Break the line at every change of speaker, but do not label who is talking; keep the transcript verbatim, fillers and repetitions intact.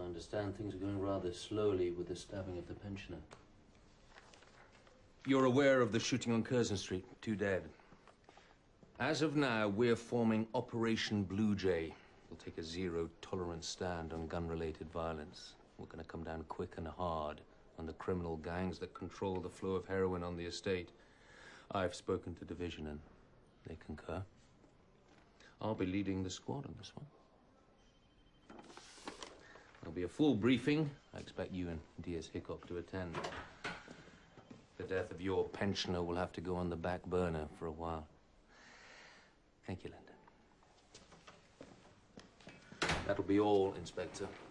understand things are going rather slowly with the stabbing of the pensioner.
You're aware of the shooting on Curzon Street, two dead. As of now, we're forming Operation Blue Jay. We'll take a zero-tolerance stand on gun-related violence. We're going to come down quick and hard on the criminal gangs that control the flow of heroin on the estate. I've spoken to Division and they concur. I'll be leading the squad on this one. There'll be a full briefing. I expect you and Diaz Hickok to attend. The death of your pensioner will have to go on the back burner for a while. Thank you, Linda. That'll be all, Inspector.